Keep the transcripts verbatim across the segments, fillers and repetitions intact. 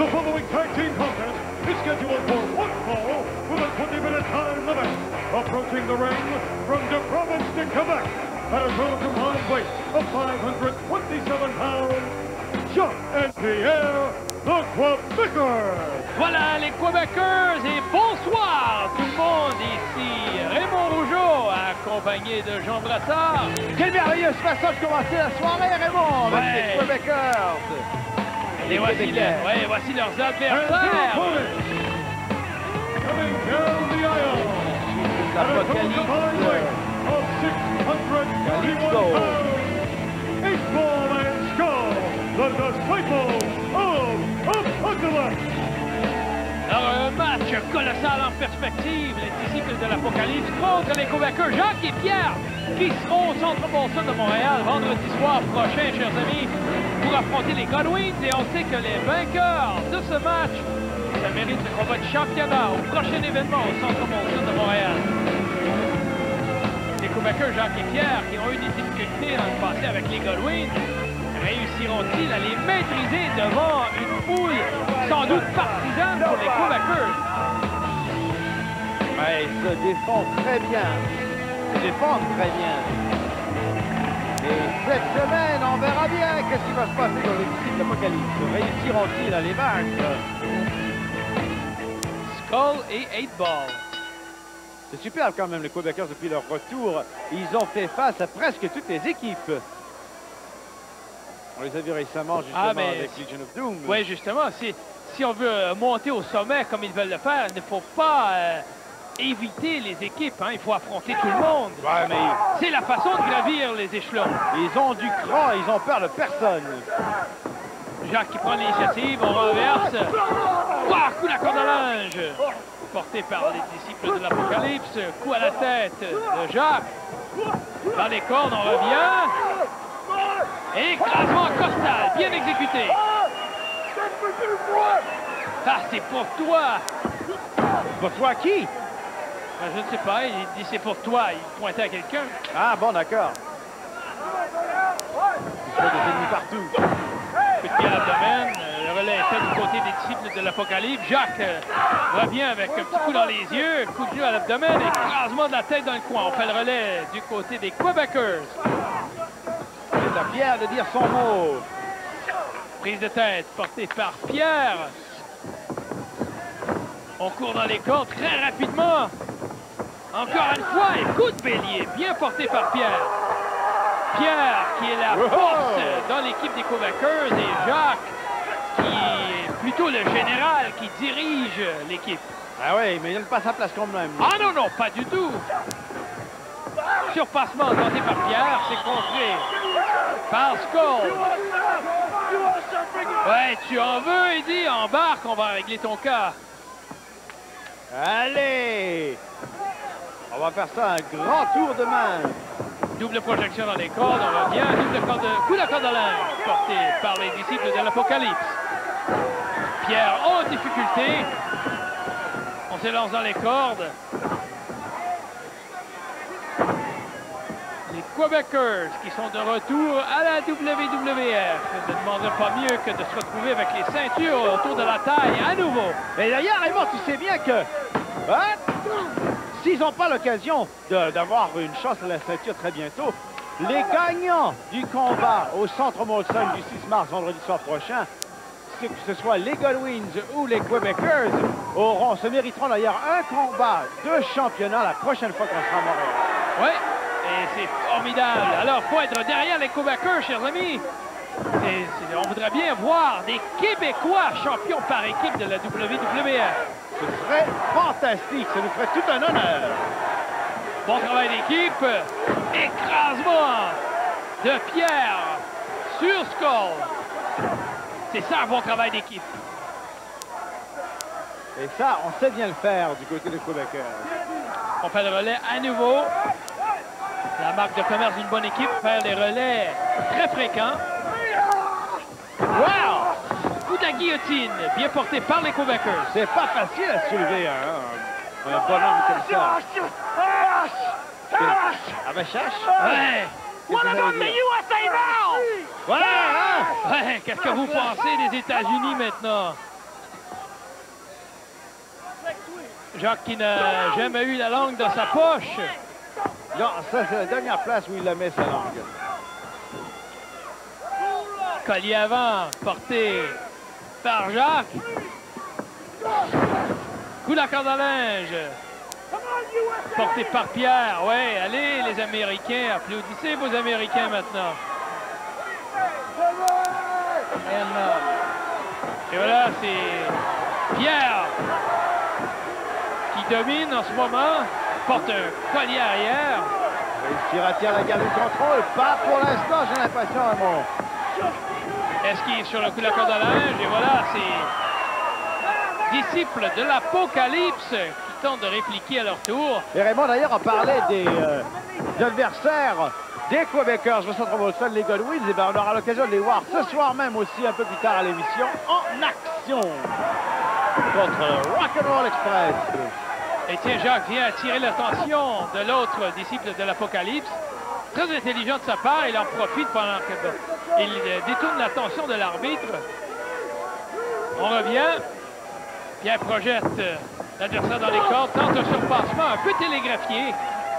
The following tag team contest is scheduled for one fall with a twenty minute time limit. Approaching the ring from the province de Quebec at a total combined weight of five hundred twenty-seven pounds, Jacques and Pierre, the Quebecers. Voilà les Quebecers et bonsoir tout le monde, ici Raymond Rougeau accompagné de Jean Brassard. Quelle merveilleuse façon de commencer la soirée, Raymond, avec Ouais. les Quebecers. Et voici, le, ouais, voici leurs adversaires. Coming down the aisle at a total combined weight of six hundred thirty-one pounds, H-Ball and Skull, the disciples of Apocalypse. Alors, un match colossal en perspective, les disciples de l'Apocalypse contre les Quebecers Jacques et Pierre, qui seront au Centre Molson de Montréal vendredi soir prochain, chers amis, pour affronter les Godwins. Et on sait que les vainqueurs de ce match, ça mérite le combat de championnat au prochain événement au Centre Molson de Montréal. Les Quebecers Jacques et Pierre, qui ont eu des difficultés dans le passé avec les Godwins, réussiront-ils à les maîtriser devant une foule sans doute partisane pour les Quebecers? Ouais, ils se défendent très bien. Ils se défendent très bien. Et cette semaine, on verra bien qu'est-ce qui va se passer dans les disciples de l'Apocalypse. Réussiront-ils à les vaincre? Skull et eight ball. C'est super quand même, les Quebecers, depuis leur retour. Ils ont fait face à presque toutes les équipes. On les a vus récemment, justement, Ah, mais avec Legion of Doom. Oui, justement, si, si on veut euh, monter au sommet comme ils veulent le faire, il ne faut pas euh, éviter les équipes. Hein. Il faut affronter tout le monde. Ouais, mais C'est la façon de gravir les échelons. ils ont du cran, ils ont peur de personne. Jacques qui prend l'initiative, on renverse. Ouah, coup la corde à linge. Porté par les disciples de l'Apocalypse. Coup à la tête de Jacques. Dans les cordes, on revient. Écrasement costal, bien exécuté. Ah, c'est pour toi. Pour toi, qui? Ben, je ne sais pas, il dit c'est pour toi. Il pointait à quelqu'un. Ah, bon, d'accord. Il faut des ennemis partout. Coup de pied à l'abdomen. Euh, Le relais est fait du côté des disciples de l'Apocalypse. Jacques euh, revient avec un petit coup dans les yeux. Coup de pied à l'abdomen. Écrasement de la tête dans le coin. On fait le relais du côté des Quebecers. C'est à Pierre de dire son mot. Prise de tête portée par Pierre. On court dans les cordes très rapidement. Encore une fois, un coup de bélier, bien porté par Pierre. Pierre qui est la force dans l'équipe des Quebecers et Jacques qui est plutôt le général qui dirige l'équipe. Ah oui, mais il donne pas sa place quand même. Ah non, non, pas du tout. Surpassement tenté par Pierre, c'est contré par Skull. Ouais, tu en veux, Eddie? Embarque, on va régler ton cas. Allez! On va faire ça un grand tour de main. Double projection dans les cordes, on revient. Double corde, coup de corde à linge porté par les disciples de l'Apocalypse. Pierre en difficulté. On s'élance dans les cordes. Les Quebecers qui sont de retour à la W W F. Je ne demanderais pas mieux que de se retrouver avec les ceintures autour de la taille à nouveau. Et d'ailleurs, Raymond, tu sais bien que... Hein? S'ils n'ont pas l'occasion d'avoir une chance à la ceinture très bientôt, les gagnants du combat au Centre Molson du six mars, vendredi soir prochain, que ce soit les Godwins ou les Quebecers, auront, se mériteront d'ailleurs un combat de championnat la prochaine fois qu'on sera à Montréal. Oui, et c'est formidable. Alors, il faut être derrière les Quebecers, chers amis. Et, on voudrait bien voir des Québécois champions par équipe de la W W F. Ce serait fantastique, ça nous ferait tout un honneur. Bon travail d'équipe. Écrasement de Pierre sur Skull. C'est ça un bon travail d'équipe. Et ça, on sait bien le faire du côté des Québécois. On fait le relais à nouveau. La marque de commerce d'une bonne équipe, faire des relais très fréquents. Wow! Coup de la guillotine, bien porté par les Quebecers. C'est pas facile à soulever, hein, un bonhomme comme ça. Ah ben, chache? Ouais! What about the U S A now? Ouais, hein? Ouais, qu'est-ce que vous pensez des États-Unis maintenant? Jacques qui n'a jamais eu la langue dans sa poche. Non, ça, c'est la dernière place où il la met, sa langue. Collier avant, porté par Jacques. Coup de la corde à linge. Porté par Pierre. Oui, allez, les Américains. Applaudissez vos Américains maintenant. Et voilà, c'est Pierre qui domine en ce moment. Porte un collier arrière. Réussira-t-il à garder le contrôle? Pas pour l'instant, j'ai l'impression, Raymond. Est-ce qu'il est sur le coup de la corde à linge? Et voilà, c'est disciples de l'Apocalypse qui tentent de répliquer à leur tour. Et Raymond, d'ailleurs, on parlait des, euh, des adversaires des Québécois au Centre Molson, les Godwins. Et bien, on aura l'occasion de les voir ce soir même aussi, un peu plus tard à l'émission, en action contre le Rock'n'Roll Express. Et tiens, Jacques vient attirer l'attention de l'autre disciple de l'Apocalypse. Très intelligent de sa part, il en profite pendant qu'il détourne l'attention de l'arbitre. On revient. Pierre projette l'adversaire dans les cordes, tente un surpassement un peu télégraphié.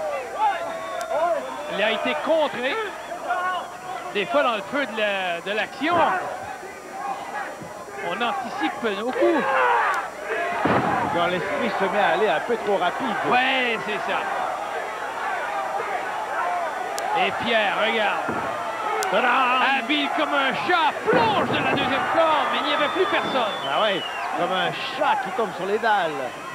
Il a été contré. Des fois dans le feu de l'action. La, on anticipe nos coups. Quand l'esprit se met à aller un peu trop rapide. Oui, c'est ça. Et Pierre, regarde. Habile comme un chat, plonge de la deuxième corde, mais il n'y avait plus personne. Ah oui, comme un chat qui tombe sur les dalles.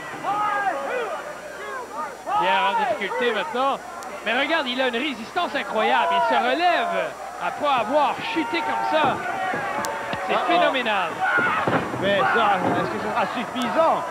Pierre en difficulté maintenant. Mais regarde, il a une résistance incroyable. Il se relève après avoir chuté comme ça. C'est ah, phénoménal. Mais ça, est-ce que ce sera suffisant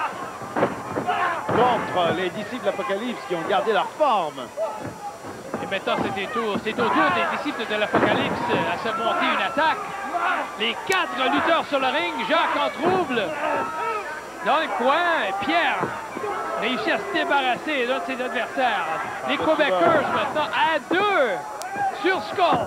contre les disciples de l'Apocalypse qui ont gardé leur forme? Et maintenant, c'est tour. C'est au tour des disciples de l'Apocalypse à se monter une attaque. Les quatre lutteurs sur le ring, Jacques en trouble. Dans le coin, Pierre réussit à se débarrasser d'un de ses adversaires. Les Québécois maintenant à deux sur Skull.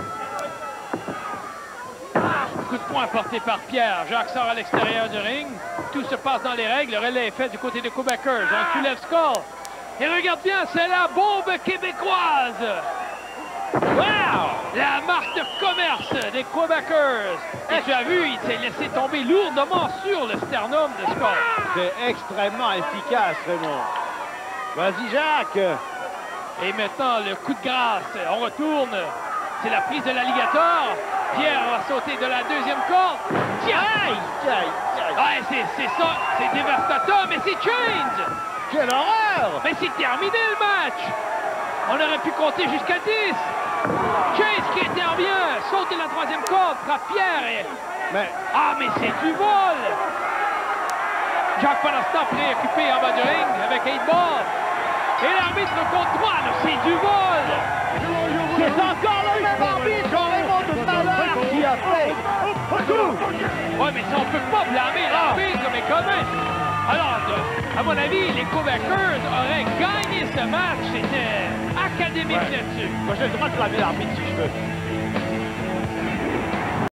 Coup de poing porté par Pierre. Jacques sort à l'extérieur du ring. Tout se passe dans les règles. Le relais est fait du côté des Québécois. On soulève Skull. Et regarde bien, c'est la bombe québécoise. Wow! La marque de commerce des Québécois. Et tu as vu, il s'est laissé tomber lourdement sur le sternum de Skull. C'est extrêmement efficace, Raymond. Vas-y, Jacques. Et maintenant, le coup de grâce. On retourne. C'est la prise de l'alligator. Pierre va sauter de la deuxième corde. Tiens! Aïe, aïe, aïe. Ouais, c'est ça. C'est dévastateur, mais c'est Change. Quelle horreur! Mais c'est terminé le match! On aurait pu compter jusqu'à dix! Chase qui intervient, saute de la troisième corde, frappe Pierre et... Mais... Ah, mais c'est du vol! Jacques pendant ce temps préoccupé en bas du ring avec eight ball. Et l'arbitre compte trois, c'est du vol! C'est encore le même arbitre Raymond tout à l'heure qui a fait tout! Ouais, mais ça, on peut pas blâmer l'arbitre, mais quand même! Alors, à mon avis, les Québécois auraient gagné ce match. C'était académique ouais. là-dessus. Moi, j'ai le droit de blâmer l'arbitre si je veux.